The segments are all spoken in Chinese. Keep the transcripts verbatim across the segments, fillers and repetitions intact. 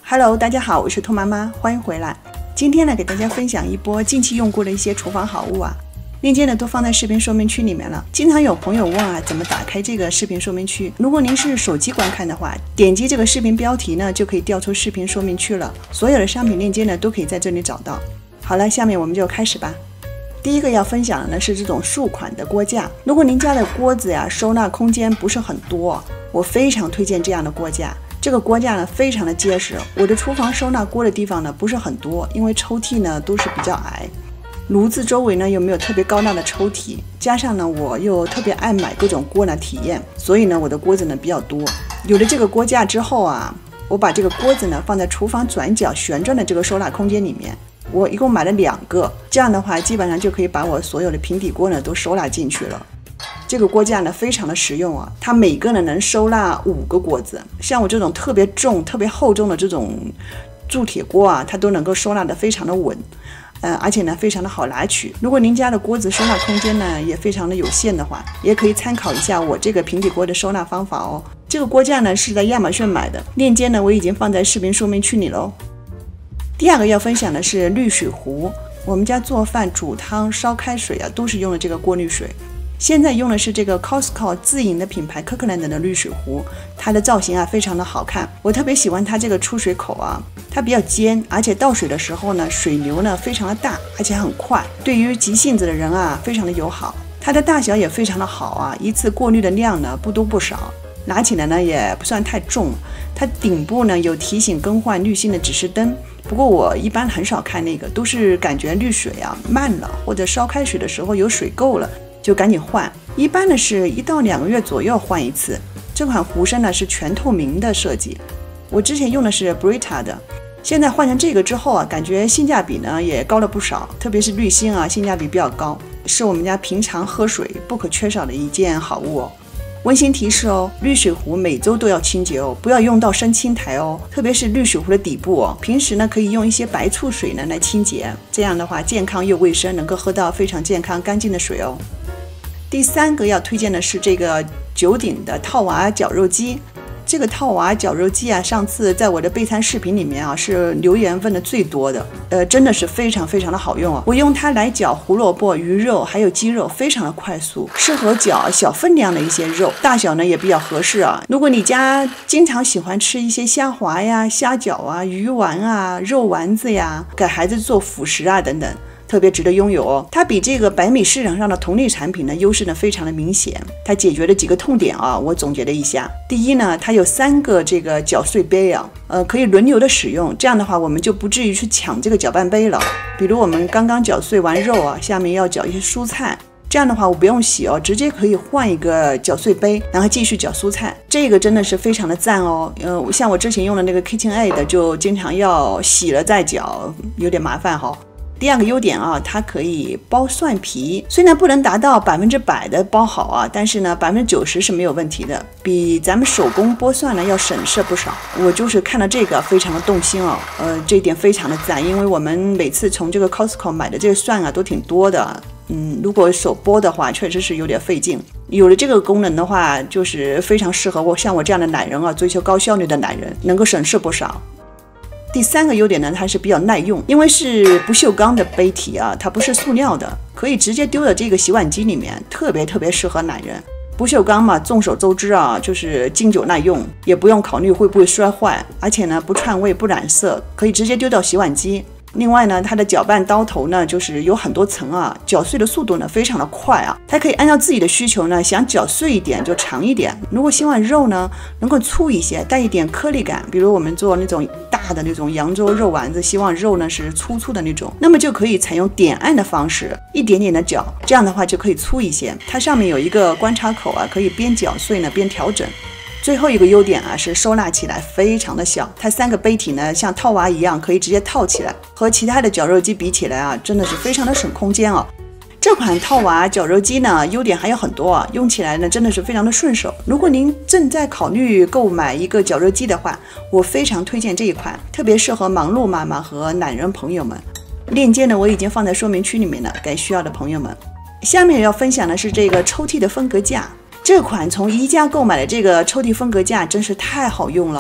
Hello， 大家好，我是兔妈妈，欢迎回来。今天呢，给大家分享一波近期用过的一些厨房好物啊，链接呢都放在视频说明区里面了。经常有朋友问啊，怎么打开这个视频说明区？如果您是手机观看的话，点击这个视频标题呢，就可以调出视频说明区了。所有的商品链接呢，都可以在这里找到。好了，下面我们就开始吧。第一个要分享的呢是这种数款的锅架。如果您家的锅子呀收纳空间不是很多，我非常推荐这样的锅架。这个锅架呢非常的结实，我的厨房收纳锅的地方呢不是很多，因为抽屉呢都是比较矮，炉子周围呢又没有特别高大的抽屉，加上呢我又特别爱买各种锅来体验，所以呢我的锅子呢比较多。有了这个锅架之后啊，我把这个锅子呢放在厨房转角旋转的这个收纳空间里面，我一共买了两个，这样的话基本上就可以把我所有的平底锅呢都收纳进去了。这个锅架呢非常的实用啊，它每个呢能收纳五个锅子，像我这种特别重特别厚重的这种铸铁锅啊，它都能够收纳的非常的稳，呃，而且呢非常的好拿取。如果您家的锅子收纳空间呢也非常的有限的话，也可以参考一下我这个平底锅的收纳方法哦。这个锅架呢是在亚马逊买的，链接呢我已经放在视频说明区里了。第二个要分享的是滤水壶，我们家做饭煮汤烧开水啊都是用的这个过滤水。现在用的是这个 Costco 自营的品牌 Kirkland 的滤水壶，它的造型啊非常的好看，我特别喜欢它这个出水口啊，它比较尖，而且倒水的时候呢水流呢非常的大，而且很快，对于急性子的人啊非常的友好。它的大小也非常的好啊，一次过滤的量呢不多不少，拿起来呢也不算太重。它顶部呢有提醒更换滤芯的指示灯，不过我一般很少看那个，都是感觉滤水啊慢了，或者烧开水的时候有水垢了就赶紧换，一般呢是一到两个月左右换一次。这款壶身呢是全透明的设计，我之前用的是 Brita 的，现在换成这个之后啊，感觉性价比呢也高了不少，特别是滤芯啊性价比比较高，是我们家平常喝水不可缺少的一件好物哦。温馨提示哦，滤水壶每周都要清洁哦，不要用到生青苔哦，特别是滤水壶的底部哦。平时呢可以用一些白醋水呢来清洁，这样的话健康又卫生，能够喝到非常健康干净的水哦。第三个要推荐的是这个九鼎的套娃绞肉机。这个套娃绞肉机啊，上次在我的备餐视频里面啊是留言问的最多的，呃，真的是非常非常的好用啊！我用它来绞胡萝卜、鱼肉还有鸡肉，非常的快速，适合绞小分量的一些肉，大小呢也比较合适啊。如果你家经常喜欢吃一些虾滑呀、虾饺啊、鱼丸啊、肉丸子呀，给孩子做辅食啊等等，特别值得拥有哦。它比这个百米市场上的同类产品呢优势呢非常的明显。它解决了几个痛点啊，我总结了一下。第一呢，它有三个这个搅碎杯啊，呃，可以轮流的使用。这样的话，我们就不至于去抢这个搅拌杯了。比如我们刚刚搅碎完肉啊，下面要搅一些蔬菜，这样的话我不用洗哦，直接可以换一个搅碎杯，然后继续搅蔬菜。这个真的是非常的赞哦。呃，像我之前用的那个 KitchenAid 就经常要洗了再搅，有点麻烦哈、哦。第二个优点啊，它可以剥蒜皮，虽然不能达到百分之百的剥好啊，但是呢，百分之九十是没有问题的，比咱们手工剥蒜呢要省事不少。我就是看到这个非常的动心哦，呃，这一点非常的赞，因为我们每次从这个 Costco 买的这个蒜啊都挺多的，嗯，如果手剥的话，确实是有点费劲。有了这个功能的话，就是非常适合我像我这样的懒人啊，追求高效率的懒人，能够省事不少。第三个优点呢，它是比较耐用，因为是不锈钢的杯体啊，它不是塑料的，可以直接丢到这个洗碗机里面，特别特别适合懒人。不锈钢嘛，众所周知啊，就是经久耐用，也不用考虑会不会摔坏，而且呢不串味不染色，可以直接丢到洗碗机。另外呢，它的搅拌刀头呢，就是有很多层啊，搅碎的速度呢非常的快啊，它可以按照自己的需求呢，想搅碎一点就长一点。如果希望肉呢能够粗一些，带一点颗粒感，比如我们做那种大的那种扬州肉丸子，希望肉呢是粗粗的那种，那么就可以采用点按的方式，一点点的搅，这样的话就可以粗一些。它上面有一个观察口啊，可以边搅碎呢边调整。最后一个优点啊是收纳起来非常的小，它三个杯体呢像套娃一样可以直接套起来，和其他的绞肉机比起来啊，真的是非常的省空间哦。这款套娃绞肉机呢优点还有很多啊，用起来呢真的是非常的顺手。如果您正在考虑购买一个绞肉机的话，我非常推荐这一款，特别适合忙碌妈妈和懒人朋友们。链接呢我已经放在说明区里面了，给需要的朋友们。下面要分享的是这个抽屉的分隔架。这款从宜家购买的这个抽屉分隔架真是太好用了，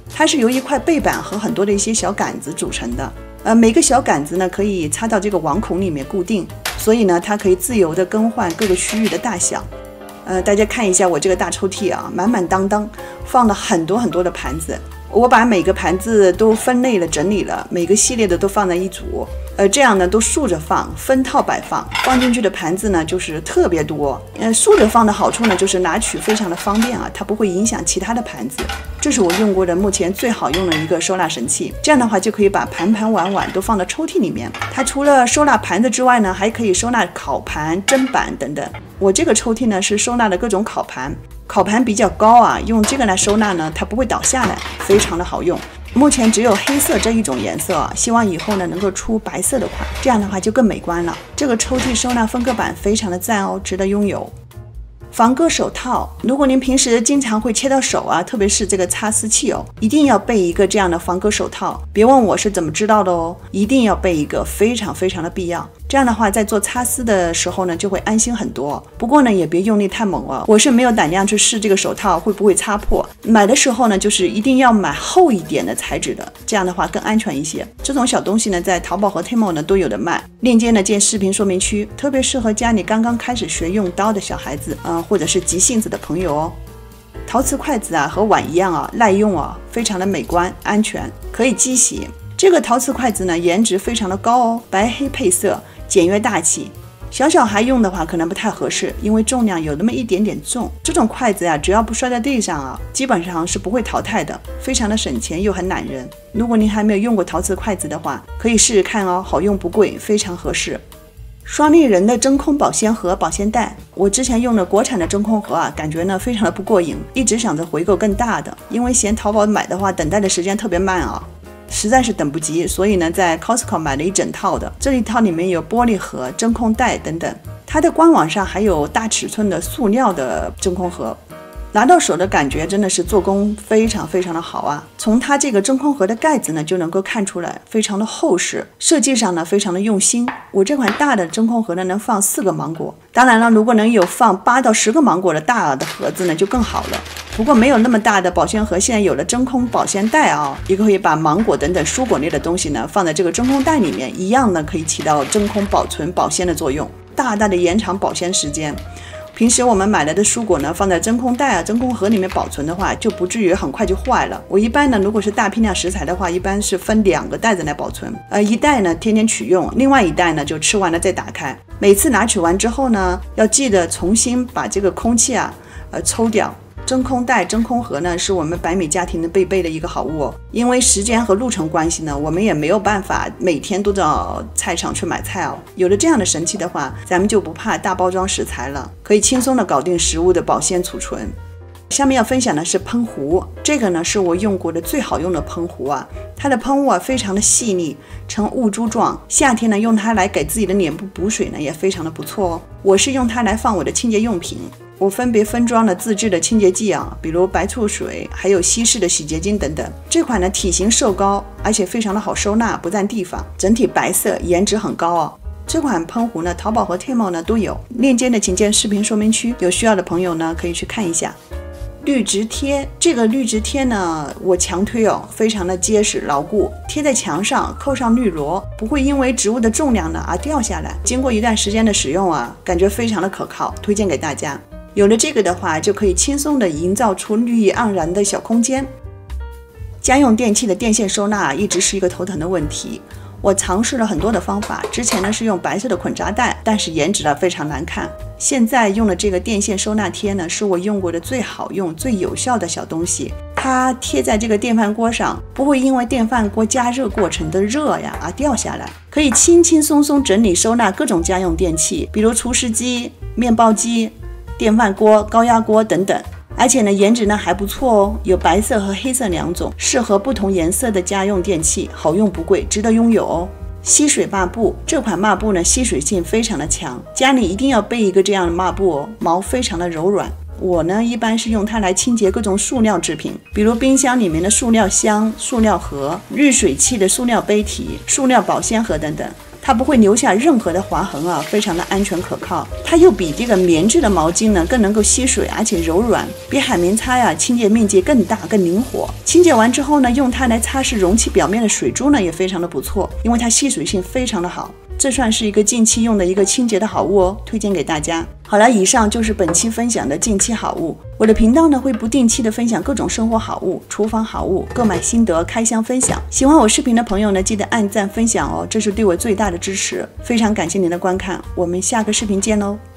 它是由一块背板和很多的一些小杆子组成的。呃，每个小杆子呢可以插到这个网孔里面固定，所以呢它可以自由的更换各个区域的大小。呃，大家看一下我这个大抽屉啊，满满当当放了很多很多的盘子。我把每个盘子都分类了整理了，每个系列的都放在一组，呃，这样呢都竖着放，分套摆放，放进去的盘子呢就是特别多。呃，竖着放的好处呢就是拿取非常的方便啊，它不会影响其他的盘子。这是我用过的目前最好用的一个收纳神器，这样的话就可以把盘盘碗碗都放到抽屉里面。它除了收纳盘子之外呢，还可以收纳烤盘、砧板等等。我这个抽屉呢是收纳的各种烤盘。烤盘比较高啊，用这个来收纳呢，它不会倒下来，非常的好用。目前只有黑色这一种颜色啊，希望以后呢能够出白色的款，这样的话就更美观了。这个抽屉收纳分割板非常的赞哦，值得拥有。防割手套，如果您平时经常会切到手啊，特别是这个擦丝器哦，一定要备一个这样的防割手套。别问我是怎么知道的哦，一定要备一个，非常非常的必要。这样的话，在做擦丝的时候呢，就会安心很多。不过呢，也别用力太猛哦，我是没有胆量去试这个手套会不会擦破。买的时候呢，就是一定要买厚一点的材质的，这样的话更安全一些。这种小东西呢，在淘宝和 Temu 呢都有的卖，链接呢见视频说明区，特别适合家里刚刚开始学用刀的小孩子，嗯、呃，或者是急性子的朋友哦。陶瓷筷子啊，和碗一样啊，耐用啊，非常的美观、安全，可以机洗。这个陶瓷筷子呢，颜值非常的高哦，白黑配色，简约大气。小小孩用的话可能不太合适，因为重量有那么一点点重。这种筷子呀，只要不摔在地上啊，基本上是不会淘汰的，非常的省钱又很懒人。如果您还没有用过陶瓷筷子的话，可以试试看哦，好用不贵，非常合适。双立人的真空保鲜盒、保鲜袋，我之前用的国产的真空盒啊，感觉呢非常的不过瘾，一直想着回购更大的，因为嫌淘宝买的话等待的时间特别慢啊。实在是等不及，所以呢，在 Costco 买了一整套的，这一套里面有玻璃盒、真空袋等等。它的官网上还有大尺寸的塑料的真空盒，拿到手的感觉真的是做工非常非常的好啊。从它这个真空盒的盖子呢就能够看出来，非常的厚实，设计上呢非常的用心。我这款大的真空盒呢能放四个芒果，当然了，如果能有放八到十个芒果的大的盒子呢就更好了。不过没有那么大的保鲜盒，现在有了真空保鲜袋啊，也可以把芒果等等蔬果类的东西呢放在这个真空袋里面，一样呢可以起到真空保存保鲜的作用，大大的延长保鲜时间。平时我们买来的蔬果呢，放在真空袋啊、真空盒里面保存的话，就不至于很快就坏了。我一般呢，如果是大批量食材的话，一般是分两个袋子来保存，呃，一袋呢天天取用，另外一袋呢就吃完了再打开。每次拿取完之后呢，要记得重新把这个空气啊，呃，抽掉。真空袋、真空盒呢，是我们百米家庭的必备的一个好物哦。因为时间和路程关系呢，我们也没有办法每天都到菜场去买菜哦。有了这样的神器的话，咱们就不怕大包装食材了，可以轻松的搞定食物的保鲜储存。下面要分享的是喷壶，这个呢是我用过的最好用的喷壶啊，它的喷雾啊非常的细腻，呈雾珠状，夏天呢用它来给自己的脸部补水呢也非常的不错哦。我是用它来放我的清洁用品，我分别分装了自制的清洁剂啊，比如白醋水，还有稀释的洗洁精等等。这款呢体型瘦高，而且非常的好收纳，不占地方，整体白色，颜值很高哦。这款喷壶呢，淘宝和 Temu 呢都有，链接呢请见视频说明区，有需要的朋友呢可以去看一下。绿植贴，这个绿植贴呢，我强推哦，非常的结实牢固，贴在墙上，扣上绿萝，不会因为植物的重量呢而掉下来。经过一段时间的使用啊，感觉非常的可靠，推荐给大家。有了这个的话，就可以轻松的营造出绿意盎然的小空间。家用电器的电线收纳一直是一个头疼的问题。我尝试了很多的方法，之前呢是用白色的捆扎带，但是颜值呢非常难看。现在用的这个电线收纳贴呢，是我用过的最好用、最有效的小东西。它贴在这个电饭锅上，不会因为电饭锅加热过程的热呀而掉下来，可以轻轻松松整理收纳各种家用电器，比如除湿机、面包机、电饭锅、高压锅等等。而且呢，颜值呢还不错哦，有白色和黑色两种，适合不同颜色的家用电器，好用不贵，值得拥有哦。吸水抹布，这款抹布呢吸水性非常的强，家里一定要备一个这样的抹布哦，毛非常的柔软。我呢一般是用它来清洁各种塑料制品，比如冰箱里面的塑料箱、塑料盒、滤水器的塑料杯体、塑料保鲜盒等等。 它不会留下任何的划痕啊，非常的安全可靠。它又比这个棉质的毛巾呢更能够吸水，而且柔软，比海绵擦呀清洁面积更大更灵活。清洁完之后呢，用它来擦拭容器表面的水珠呢也非常的不错，因为它吸水性非常的好。这算是一个近期用的一个清洁的好物哦，推荐给大家。好了，以上就是本期分享的近期好物。我的频道呢会不定期的分享各种生活好物、厨房好物、购买心得、开箱分享。喜欢我视频的朋友呢，记得按赞分享哦，这是对我最大的支持。非常感谢您的观看，我们下个视频见喽。